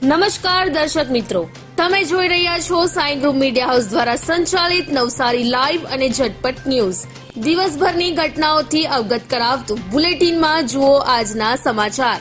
નમસ્કાર દર્શક મિત્રો, તમે જોઈ રહ્યા છો સાઈ ગ્રુપ મીડિયા હાઉસ દ્વારા સંચાલિત નવસારી લાઈવ અને ઝટપટ ન્યૂઝ। દિવસભરની ઘટનાઓથી અવગત કરાવતું બુલેટિનમાં જુઓ આજના સમાચાર।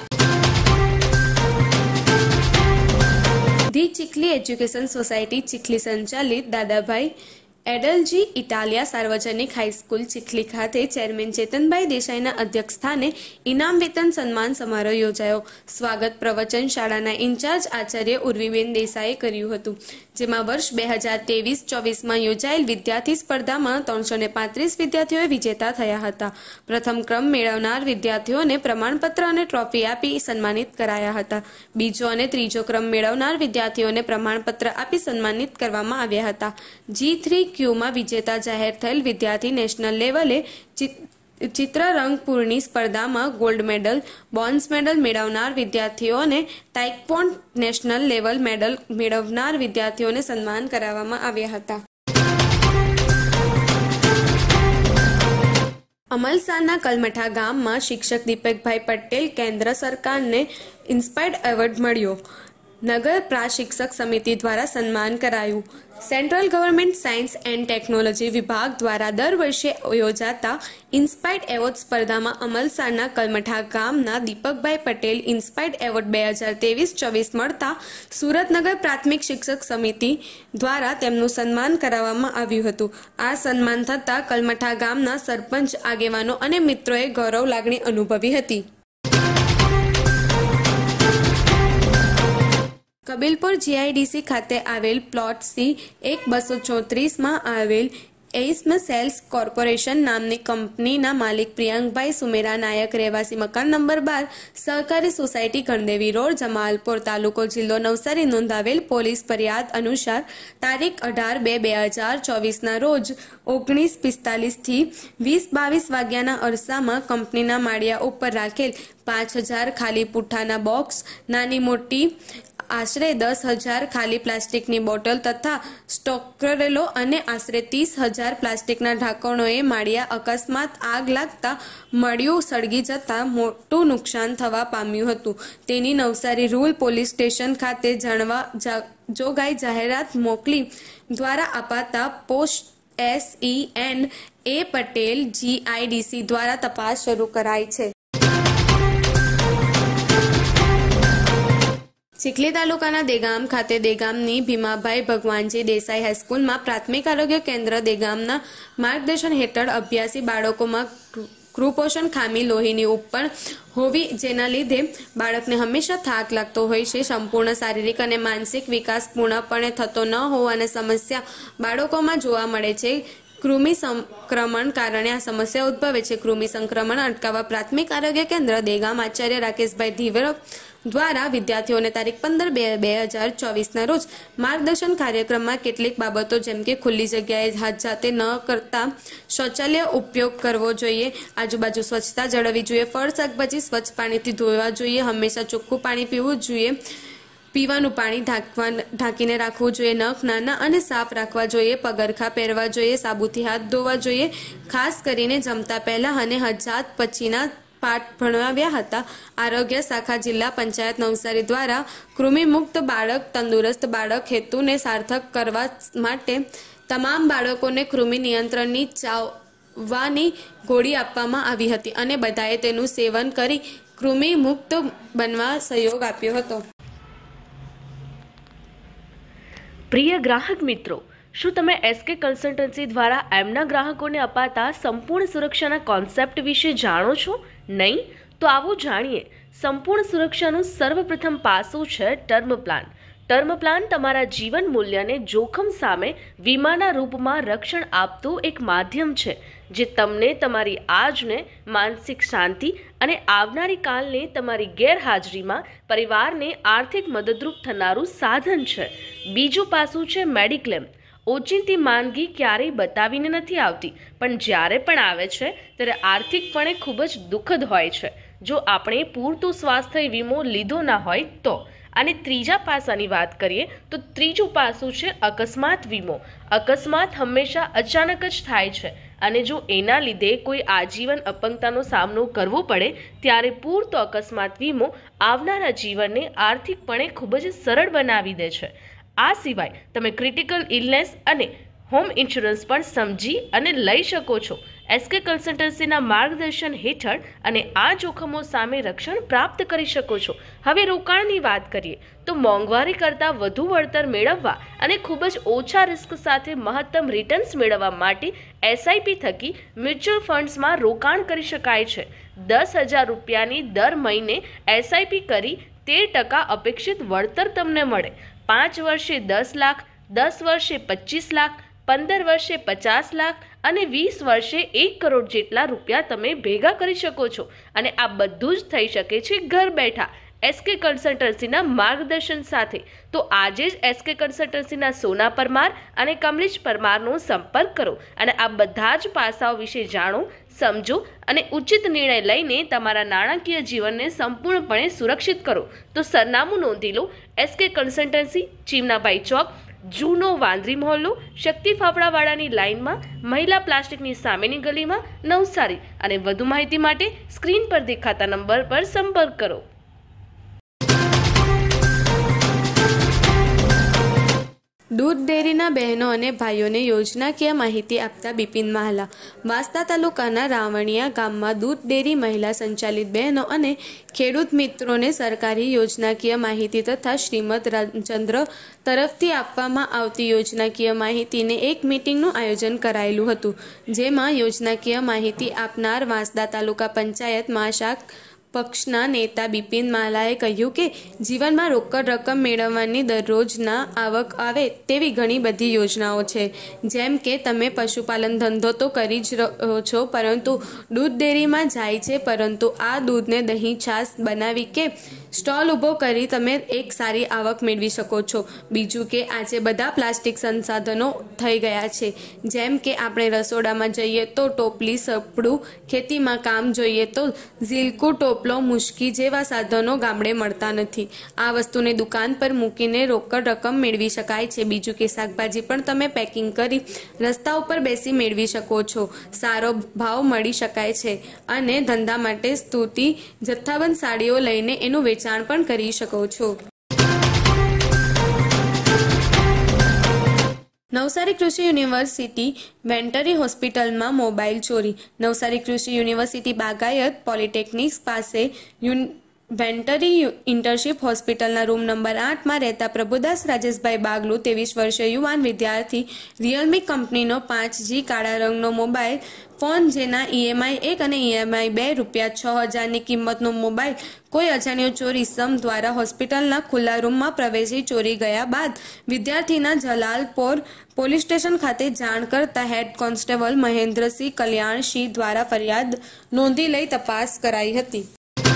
The Chikhli education society Chikhli સંચાલિત દાદાભાઈ એડલજી ઇટાલિયા સાર્વજનિક હાઈસ્કૂલ ચીખલી ખાતે ચેરમેન ચેતનભાઈ દેસાઈના અધ્યક્ષસ્થાને ઇનામ વિતરણ સન્માન સમારોહ યોજાયો। સ્વાગત પ્રવચન શાળાના ઇન્ચાર્જ આચાર્ય ઉર્વીબેન દેસાઈએ કર્યું હતું, જેમાં વર્ષ 2023-24માં યોજાયેલ વિદ્યાર્થી સ્પર્ધામાં 335 વિદ્યાર્થીઓએ વિજેતા થયા હતા। પ્રથમ ક્રમ મેળવનાર વિદ્યાર્થીઓને પ્રમાણપત્ર અને ટ્રોફી આપી સન્માનિત કરાયા હતા। બીજો અને ત્રીજો ક્રમ મેળવનાર વિદ્યાર્થીઓને પ્રમાણપત્ર આપી સન્માનિત કરવામાં આવ્યા હતા। G3 ક્યુમાં વિજેતા જાહેર થયેલ વિદ્યાર્થી નેશનલ લેવલે ચિત્રરંગપુરની સ્પર્ધામાં ગોલ્ડ મેડલ, બ્રોન્ઝ મેડલ મેળવનાર વિદ્યાર્થીઓને તાઇક્વોન્ડો નેશનલ લેવલ મેડલ મેળવનાર વિદ્યાર્થીઓને સન્માન કરાવવામાં આવ્યા હતા। અમલસાડના કલમઠા ગામમાં શિક્ષક દીપકભાઈ પટેલ કેન્દ્ર સરકારને ઇન્સ્પાયર્ડ એવોર્ડ મળ્યો। નગર પ્રાશિક્ષક સમિતિ દ્વારા સન્માન કરાયું। Central government science and technology વિભાગ દ્વારા દર વર્ષે યોજાતા ઇન્સ્પાયર્ડ એવોર્ડ સ્પર્ધામાં અમલસાડના કલમઠા ગામના દીપકભાઈ પટેલ ઇન્સ્પાયર્ડ એવોર્ડ 2023-24 મળતા સુરતનગર પ્રાથમિક શિક્ષક સમિતિ દ્વારા તેમનું સન્માન કરાવવામાં આવ્યું હતું। આ સન્માન થતાં કલમઠા ગામના સરપંચ, આગેવાનો અને મિત્રોએ ગૌરવ લાગણી અનુભવી હતી। કબીલપુર GIDC ખાતે આવેલ પ્લોટ C1234માં આવેલ એઇસ્મ સેલ્સ કોર્પોરેશન નામની કંપનીના માલિક પ્રિયંકભાઈ સુમેરા નાયક, રહેવાસી મકાન નંબર 12, સહકારી સોસાયટી ગણદેવી રોડ, જમાલપુર, તાલુકો જિલ્લો નવસારી નોંધાવેલ પોલીસ ફરિયાદ અનુસાર તારીખ 18/2/2024ના રોજ 19:45 થી 20:22 વાગ્યાના અરસામાં કંપનીના માળિયા ઉપર રાખેલ 5000 ખાલી પુઠ્ઠાના બોક્સ, નાની મોટી આશરે 10,000 ખાલી પ્લાસ્ટિકની બોટલ તથા સ્ટોક કરેલો અને આશરે 30,000 પ્લાસ્ટિકના ઢાંકણોએ માળિયા અકસ્માત આગ લાગતા મળિયું સળગી જતા મોટું નુકસાન થવા પામ્યું હતું। તેની નવસારી રૂરલ પોલીસ સ્ટેશન ખાતે જોગાઈ જાહેરાત મોકલી દ્વારા અપાતા post SEN A Patel GIDC દ્વારા તપાસ શરૂ કરાઈ છે। ચીખલી તાલુકાના દેગામ ખાતે દેગામની ભીમાભાઈ ભગવાનજી દેસાઈ હાઈસ્કૂલમાં પ્રાથમિક આરોગ્ય કેન્દ્ર દેગામના માર્ગદર્શન હેઠળ અભ્યાસી બાળકોમાં કુપોષણ, ખામી લોહીની ઉપર હોવી જેના લીધે બાળકને હંમેશા થાક લાગતો હોય છે, સંપૂર્ણ શારીરિક અને માનસિક વિકાસ પૂર્ણપણે થતો ન હોવાની સમસ્યા બાળકોમાં જોવા મળે છે। કૃમિ સંક્રમણ કારણે આ સમસ્યા ઉદ્ભવે છે। કૃમિ સંક્રમણ અટકાવવા પ્રાથમિક આરોગ્ય કેન્દ્ર દેગામ આચાર્ય રાકેશભાઈ ધીવર દ્વારા વિદ્યાર્થીઓને તારીખ 15/2/2024ના રોજ માર્ગદર્શન કાર્યક્રમમાં કેટલીક બાબતો જેમ કે ખુલ્લી જગ્યાએ હાથ જાતે ન કરતા શૌચાલય ઉપયોગ કરવો જોઈએ, આજુબાજુ સ્વચ્છતા જાળવવી જોઈએ, ફળ શાકભાજી સ્વચ્છ પાણીથી ધોવા જોઈએ, હંમેશા ચોખ્ખું પાણી પીવું જોઈએ, પીવાનું પાણી ઢાંકીને રાખવું જોઈએ, નખ નાના અને સાફ રાખવા જોઈએ, પગરખા પહેરવા જોઈએ, સાબુથી હાથ ધોવા જોઈએ, ખાસ કરીને જમતા પહેલા અને હાથ પછીના પાઠ ભણાવ્યા હતા। આરોગ્ય શાખા જિલ્લા પંચાયત નવસારી દ્વારા કૃમિ મુક્ત બાળક તંદુરસ્ત બાળક હેતુને સાર્થક કરવા માટે તમામ બાળકોને કૃમિ નિયંત્રણની ચાવવાની ગોળી આપવામાં આવી હતી અને બધાએ તેનું સેવન કરી કૃમિ મુક્ત બનવા સહયોગ આપ્યો હતો। પ્રિય ગ્રાહક મિત્રો, શું તમે SK કન્સલ્ટન્સી દ્વારા એમના ગ્રાહકોને અપાતા સંપૂર્ણ સુરક્ષાના કોન્સેપ્ટ વિશે જાણો છો? નહીં? તો આવો જાણીએ। સંપૂર્ણ સુરક્ષાનું સર્વપ્રથમ પાસું છે ટર્મ પ્લાન। ટર્મ પ્લાન તમારા જીવન મૂલ્યને જોખમ સામે વીમાના રૂપમાં રક્ષણ આપતું એક માધ્યમ છે, જે તમને તમારી આજને માનસિક શાંતિ અને આવનારી કાલને તમારી ગેરહાજરીમાં પરિવારને આર્થિક મદદરૂપ થનારું સાધન છે। બીજું પાસું છે મેડિક્લેમ। ઓચિંતી માંદગી ક્યારેય બતાવીને નથી આવતી, પણ જ્યારે પણ આવે છે ત્યારે આર્થિકપણે ખૂબ જ દુઃખદ હોય છે જો આપણે પૂરતું સ્વાસ્થ્ય વીમો લીધો ના હોય તો। અને ત્રીજા પાસાની વાત કરીએ તો ત્રીજું પાસું છે અકસ્માત વીમો। અકસ્માત હંમેશા અચાનક જ થાય છે અને જો એના લીધે કોઈ આજીવન અપંગતાનો સામનો કરવો પડે ત્યારે પૂરતો અકસ્માત વીમો આવનારા જીવનને આર્થિકપણે ખૂબ જ સરળ બનાવી દે છે. આ સિવાય તમે ક્રિટિકલ ઇલનેસ અને હોમ ઇન્સ્યોરન્સ પણ સમજી અને લઈ શકો છો. એસકે કન્સલ્ટન્સીના માર્ગદર્શન હેઠળ અને આ જોખમો સામે રક્ષણ પ્રાપ્ત કરી શકો છો. હવે રોકાણની વાત કરીએ તો મોંઘવારી કરતાં વધુ વળતર મેળવવા અને ખૂબ જ ઓછા રિસ્ક સાથે મહત્તમ રિટર્ન્સ મેળવવા માટે એસઆઈપી થકી મ્યુચ્યુઅલ ફંડ્સમાં રોકાણ કરી શકાય છે. 10,000 રૂપિયાની દર મહિને એસઆઈપી કરી 13% અપેક્ષિત વળતર તમને મળે. 5 વર્ષે 10 લાખ, 10 વર્ષે 25 લાખ, 15 વર્ષે 50 લાખ અને 20 વર્ષે 1 કરોડ જેટલા રૂપિયા તમે ભેગા કરી શકો છો. અને આ બધું જ થઈ શકે છે ઘર બેઠા એસકે કન્સલ્ટન્સીના માર્ગદર્શન સાથે. તો આજે જ એસકે કન્સલ્ટન્સીના સોના પરમાર અને કમલેશ પરમારનો સંપર્ક કરો અને આ બધા જ પાસાઓ વિશે જાણો, સમજો અને ઉચિત નિર્ણય લઈને તમારા નાણાકીય જીવનને સંપૂર્ણપણે સુરક્ષિત કરો. તો સરનામું નોંધી લો. એસકે કન્સલ્ટન્સી, ચીમનાભાઈ ચોક, જૂનો વાંદરી મહોલ્લો, શક્તિ ફાફડાવાળાની લાઇનમાં, મહિલા પ્લાસ્ટિકની સામેની ગલીમાં, નવસારી. અને વધુ માહિતી માટે સ્ક્રીન પર દેખાતા નંબર પર સંપર્ક કરો. દૂધ ડેરીના બહેનો અને ભાઈઓને યોજનાકીય માહિતી આપતા બિપિન માહલા. વાંસદા તાલુકાના રાવણીયા ગામમાં દૂધ ડેરી મહિલા સંચાલિત બહેનો અને ખેડૂત મિત્રોને સરકારી યોજનાકીય માહિતી તથા શ્રીમદ રામચંદ્ર તરફથી આપવામાં આવતી યોજનાકીય માહિતીને એક મીટિંગનું આયોજન કરાયેલું હતું, જેમાં યોજનાકીય માહિતી આપનાર વાંસદા તાલુકા પંચાયત મહાશાખ પક્ષના નેતા બિપિન માહલાએ કહ્યું કે જીવનમાં રોકડ રકમ મેળવવાની દરરોજના આવક આવે તેવી ઘણી બધી યોજનાઓ છે. જેમ કે તમે પશુપાલન ધંધો તો કરી જ રહ્યો છો, પરંતુ દૂધ ડેરીમાં જાય છે, પરંતુ આ દૂધને દહીં છાશ બનાવી કે સ્ટોલ ઊભો કરી તમે એક સારી આવક મેળવી શકો છો. બીજું કે આજે બધા પ્લાસ્ટિક સંસાધનો થઈ ગયા છે, જેમ કે આપણે રસોડામાં જઈએ તો ટોપલી, સપડું, ખેતીમાં કામ જોઈએ તો ઝીલકું, ટોપલો, મુશ્કી જેવા સાધનો ગામડે મળતા નથી. આ વસ્તુને દુકાન પર મૂકીને રોકડ રકમ મેળવી શકાય છે. બીજું કે શાકભાજી પણ તમે પેકિંગ કરી રસ્તા ઉપર બેસી મેળવી શકો છો. સારો ભાવ મળી શકાય છે અને ધંધા માટે સ્તુતિ જથ્થાબંધ સાડીઓ લઈને એનું વેચાણ પણ કરી શકો છો. નવસારી કૃષિ યુનિવર્સિટી વેટરનરી હોસ્પિટલમાં મોબાઈલ ચોરી. નવસારી કૃષિ યુનિવર્સિટી બાગાયત પોલિટેકનિક્સ પાસે વેટરનરી ઇન્ટર્નશીપ હોસ્પિટલના રૂમ નંબર 8માં રહેતા પ્રભુદાસ રાજેશભાઈ બાગલુ 23 વર્ષીય યુવાન વિદ્યાર્થી રિયલમી કંપનીનો 5G કાળા રંગનો મોબાઈલ ફોન, જેના EMI 1 અને EMI 2 રૂપિયા 6,000ની કિંમતનો મોબાઈલ કોઈ અજાણ્યો ચોર ઇસમ દ્વારા હોસ્પિટલના ખુલ્લા રૂમમાં પ્રવેશી ચોરી ગયા બાદ વિદ્યાર્થીના જલાલપોર પોલીસ સ્ટેશન ખાતે જાણ કરતા હેડ કોન્સ્ટેબલ મહેન્દ્રસિંહ કલ્યાણસિંહ દ્વારા ફરિયાદ નોંધી લઈ તપાસ કરાઈ હતી.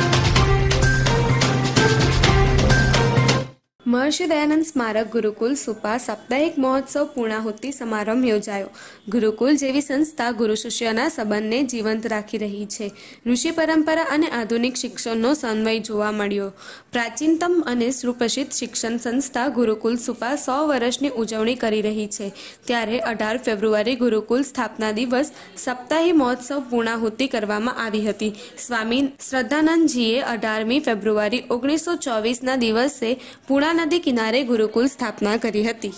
મહર્ષિ દયાનંદ સ્મારક ગુરુકુલ સુપા સાપ્તાહિક મહોત્સવ પૂર્ણાહુતિ સમારંભ યોજાયો. ગુરુકુલ જેવી સંસ્થા ગુરુ શિષ્યના સંબંધને જીવંત રાખી રહી છે. ઋષિ પરંપરા અને આધુનિક શિક્ષણનો સમન્વય જોવા મળ્યો. પ્રાચીનતમ અને સુપ્રસિદ્ધ શિક્ષણ સંસ્થા ગુરુકુલ સુપા 100 વર્ષની ઉજવણી કરી રહી છે. ત્યારે 18 ફેબ્રુઆરી ગુરુકુલ સ્થાપના દિવસ સપ્તાહી મહોત્સવ પૂર્ણાહુતિ કરવામાં આવી હતી. સ્વામી શ્રદ્ધાનંદજીએ 18મી ફેબ્રુઆરી 1924ના દિવસે પૂર્ણા નદી કિનારે ગુરુકુલ સ્થાપના કરી હતી.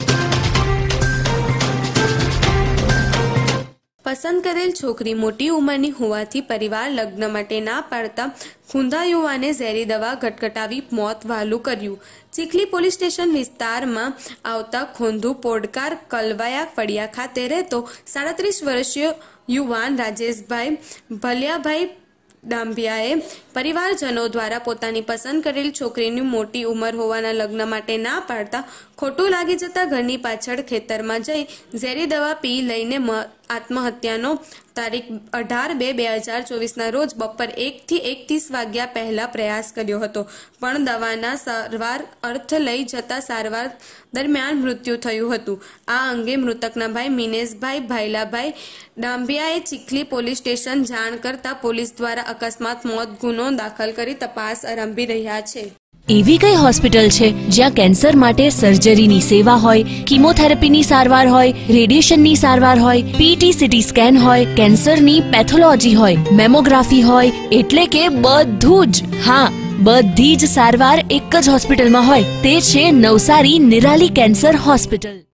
પસંદ કરેલ છોકરી મોટી ઉંમરની હોવાથી પરિવાર લગ્ન માટે ના પાડતા ખૂંધા યુવાને ઝેરી દવા ગટગટાવી મોત વહાલું કર્યું. ચીખલી પોલીસ સ્ટેશન વિસ્તારમાં આવતા ખોંધુ પોડકાર કલવાયા ફળિયા ખાતે રહેતો 37 વર્ષીય યુવાન રાજેશભાઈ ભલિયાભાઈ ડાંભિયાએ પરિવારજનો દ્વારા પોતાની પસંદ કરેલ છોકરીની મોટી ઉંમર હોવાના લગ્ન માટે ના પાડતા ખોટું લાગી જતા ઘરની પાછળ ખેતરમાં જઈ ઝેરી દવા પી લઈને આત્મહત્યાનો તારીખ 18/2/2024ના રોજ બપોર 1 થી 1:30 વાગ્યા પહેલા પ્રયાસ કર્યો હતો, પણ દવાના સારવાર અર્થ લઈ જતા સારવાર દરમિયાન મૃત્યુ થયું હતું. આ અંગે મૃતકના ભાઈ મિનેશભાઈ ભાઈલાભાઈ ડાંભિયાએ ચીખલી પોલીસ સ્ટેશન જાણ કરતા પોલીસ દ્વારા અકસ્માત મોત ગુનો દાખલ કરી તપાસ આરંભી રહ્યા છે. એવી કઈ હોસ્પિટલ છે જ્યાં કેન્સર માટે સર્જરીની સેવા હોય, કીમોથેરાપીની સારવાર હોય, રેડિયેશનની સારવાર હોય, PET CT સ્કેન હોય, કેન્સરની પેથોલોજી હોય, મેમોગ્રાફી હોય, એટલે કે બધું જ. હા, બધી જ સારવાર એક જ હોસ્પિટલમાં હોય તે છે નવસારી નિરાલી કેન્સર હોસ્પિટલ.